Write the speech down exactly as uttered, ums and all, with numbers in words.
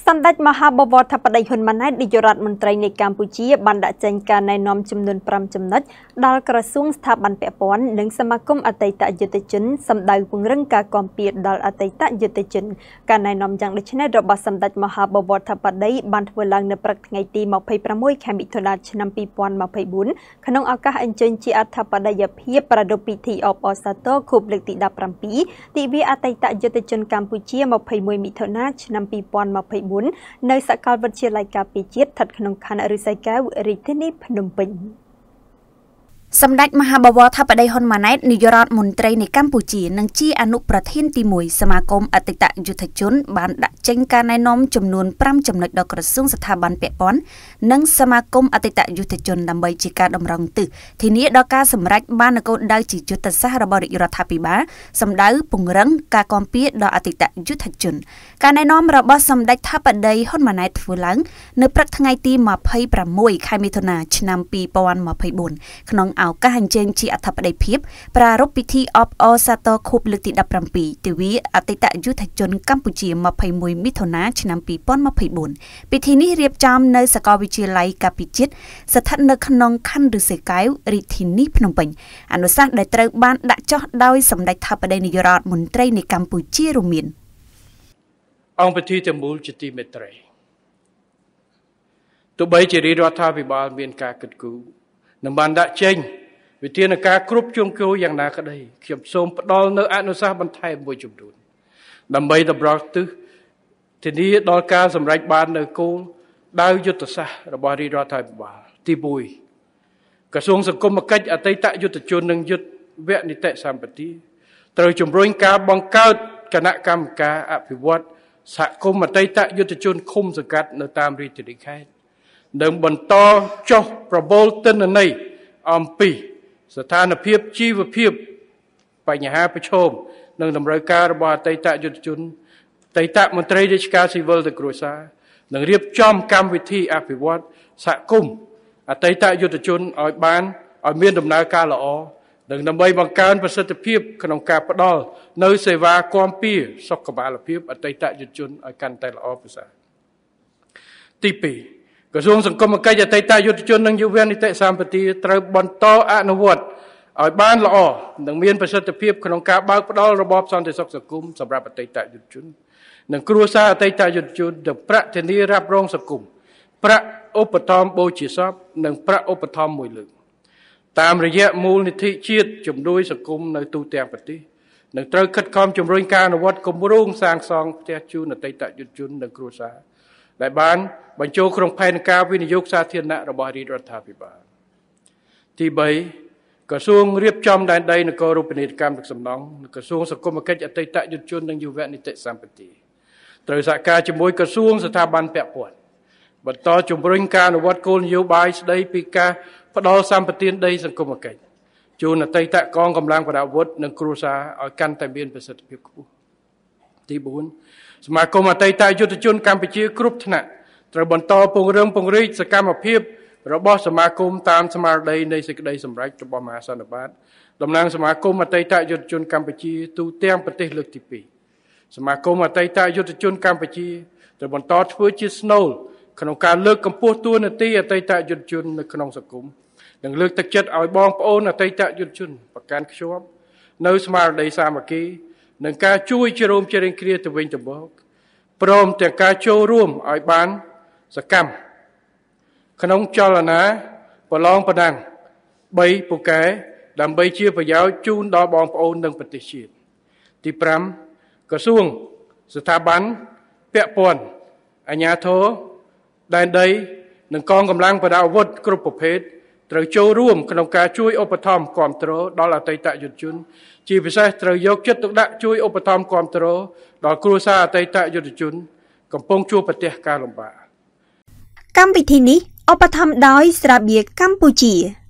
សម្ដេចមហាបវរធិបតីហ៊ុនម៉ាណែតនាយករដ្ឋមន្ត្រីនៃកម្ពុជាបានដាក់ចេញការណែនាំចំនួនប្រាំចំណុចដល់ក្រសួងស្ថាប័នពាក់ព័ន្ធនិងសមាគមអតីតយុទ្ធជនសម្ដៅពង្រឹងការគាំពៀដល់អតីតយុទ្ធជនការណែនាំយ៉ាងដូចនេះរបស់សម្ដេចមហាបវរធិបតីបានធ្វើឡើងនៅព្រឹកថ្ងៃទីម្ភៃប្រាំមួយខែមិថុនាឆ្នាំពីរពាន់ម្ភៃបួនក្នុងឱកាសអញ្ជើញជាអធិបតីភាពប្រារព្ធពិធីអបអរសាទរខួបលើកទីដប់ប្រាំពីរទិវាអតីតយុទ្ធជនកម្ពុជាម្ភៃមួយមិថុនាឆ្នាំពីរពាន់ម្ភៃបួននៅសាកលវិទ្យាល័យការពារជាតិស្ថិតក្នុងខណ្ឌឫស្សីកែវរាជធានីភ្នំពេញសម្ដេចមហាបវរធិបតីហ៊ុនម៉ាណែតនាយករដ្ឋមន្ត្រីនៃកម្ពុជានិងជាអនុប្រធានទីមួយសមាគមអតីតយុទ្ធជនបានដាក់ចេញការណែនាំចំនួនប្រាំចំណុចដល់ក្រសួងស្ថាប័នពាក់ព័ន្ធនិងសមាគមអតីតយុទ្ធជនដើម្បីជាការតម្រង់ទិសធានាដល់ការសម្រេចបាននូវគោលដៅជាយុទ្ធសាស្ត្ររបស់រាជរដ្ឋាភិបាលសម្ដៅពង្រឹងការគាំពៀដល់អតីតយុទ្ធជនការណែនាំរបស់សម្ដេចធិបតីហ៊ុនម៉ាណែតធ្វើឡើងនៅព្រឹកថ្ងៃទីម្ភៃប្រាំមួយខែមិថុនាឆ្នាំពីរពាន់ម្ភៃបួនក្នុងឱកាសអញ្ជើញជាអធិបតីភាពប្រារព្ធពិធីអបអរសាទរខួបលើកទីដប់ប្រាំពីរទិវាអតីតយុទ្ធជនកម្ពុជាម្ភៃមួយមិថុនាឆ្នាំពីរពាន់ម្ភៃបួនពិធីនេះរៀបចំនៅសាកលវិទ្យាល័យការពារជាតិស្ថិតនៅក្នុងខណ្ឌឫស្សីកែវរាជធានីភ្នំពេញអនុសាសន៍ដែលត្រូវបានដាក់ចុះដោយសម្ដេចធិបតីនាយករដ្ឋមន្ត្រីនៃកម្ពុជារួមមានអង្គពិធីទាំងមូលជាទីមេត្រីទោះបីជារាជរដ្ឋាភិបាលមានការគិតគូរនឹងបានដាក់ចេញវិធានការគ្រប់ជ្រុងជ្រោយយ៉ាងណាក្តីខ្ញុំសូមផ្ដល់នៅអនុសាសន៍បន្ថែមមួយចំនួនដើម្បីតម្រង់ទិសធានាដល់ការសម្រេចបាននូវគោលដៅយុទ្ធសាស្ត្ររបស់រាជរដ្ឋាភិបាលទីមួយក្រសួងសង្គមគិច្ចអតីតយុទ្ធជននិងយុទ្ធវនីតិសម្បទាត្រូវជំរុញការបង្កើតគណៈកម្មការអភិវឌ្ឍសហគមន៍អតីតយុទ្ធជនឃុំសង្កាត់នៅតាមរាជធានីខេត្តនិងបន្តចុះប្រមូលទិន្នន័យអំពីស្ថានភាពជីវភាពបញ្ហាប្រឈមនិងតម្រូវការរបស់អតីតយុទ្ធជនអតីតមន្ត្រីរាជការស៊ីវិលទៅគ្រួសារនិងរៀបចំកម្មវិធីអភិវឌ្ឍសហគមន៍អតីតយុទ្ធជនឲ្យបានឲ្យមានដំណើរការល្អនិងដើម្បីបង្កើនប្រសិទ្ធភាពក្នុងការផ្ដល់នៅសេវាគាំពៀសុខុមាលភាពអតីតយុទ្ធជនឲ្យកាន់តែល្អប្រសើរទីពីរក្រសួងសង្គមគិច្ចអតីតយុទ្ធជននិងយុវនីតិសម្បទាត្រូវបន្តអនុវត្តឲ្យបានល្អនិងមានប្រសិទ្ធភាពក្នុងការបើកផ្ដល់របបសន្តិសុខសង្គមសម្រាប់អតីតយុទ្ធជននិងគ្រួសារអតីតយុទ្ធជនទាំងប្រាក់ធានារ៉ាប់រងសង្គមប្រាក់ឧបត្ថម្ភបូជាសពនិងប្រាក់ឧបត្ថម្ភមួយលើកតាមរយៈមូលនិធិជាតិជំនួយសង្គមនៅទូទាំងប្រទេសនិងត្រូវខិតខំជំរុញការអនុវត្តគម្រោងសាងសង់ផ្ទះជូនអតីតយុទ្ធជននិងគ្រួសារដែលបានបញ្ចូលក្នុងផែនការវិនិយោគសាធារណៈរបស់រាជរដ្ឋាភិបាលទីបីក្រសួងរៀបចំដែនដីនគររូបនីយកម្មទឹកសំណង់ក្រសួងសង្គមគិច្ចអតីតយុទ្ធជននិងយុវនីតិសម្បទាត្រូវសហការជាមួយក្រសួងស្ថាប័នពាក់ព័ន្ធបន្តជំរុញការអនុវត្តគោលនយោបាយស្តីពីការផ្ដល់សម្បទានដីសង្គមគិច្ចជូនអតីតកងកម្លាំងប្រដាប់អាវុធនិងគ្រួសារឲ្យកាន់តែមានប្រសិទ្ធភាពខ្ពស់ទីបួនសមាគមអតីតយុទ្ធជនកម្ពុជាគ្រប់ថ្នាក់ត្រូវបន្តពង្រឹងពង្រីកសកម្មភាពរបស់សមាគមតាមស្មារតីនៃសេចក្តីសម្រេចរបស់មហាសន្និបាតតំណាងសមាគមអតីតយុទ្ធជនកម្ពុជាទូទាំងប្រទេសលើកទីពីរសមាគមអតីតយុទ្ធជនកម្ពុជាត្រូវបន្តធ្វើជាស្នូលក្នុងការលើកកម្ពស់តួនាទីអតីតយុទ្ធជននៅក្នុងសង្គមនិងលើកទឹកចិត្តឲ្យបងប្អូនអតីតយុទ្ធជនប្រកាន់ខ្ជាប់នៅស្មារតីសាមគ្គីនិងការជួយជ្រោមជ្រែងគ្នាទៅវិញទៅមកព្រមទាំងការចូលរួមឲ្យបានសកម្មក្នុងចលនាប្រឡងប្រណាំងបីពូកែដើម្បីជាប្រយោជន៍ជូនដល់បងប្អូននិងប្រទេសជាតិទីប្រាំក្រសួងស្ថាប័នពាក់ព័ន្ធអាជ្ញាធរដែនដីនិងកងកម្លាំងប្រដាប់អាវុធគ្រប់ប្រភេទត្រូវចូលរួមក្នុងការជួយឧបត្ថម្ភគាំទ្រដល់អតីតយុទ្ធជនជាពិសេសត្រូវយកចិត្តទុកដាក់ជួយឧបត្ថម្ភគាំទ្រដល់គ្រួសារអតីតយុទ្ធជនកំពុងជួបប្រទះការលំបាកកម្មវិធីនេះឧបត្ថម្ភដោយស្រាបៀរកម្ពុជា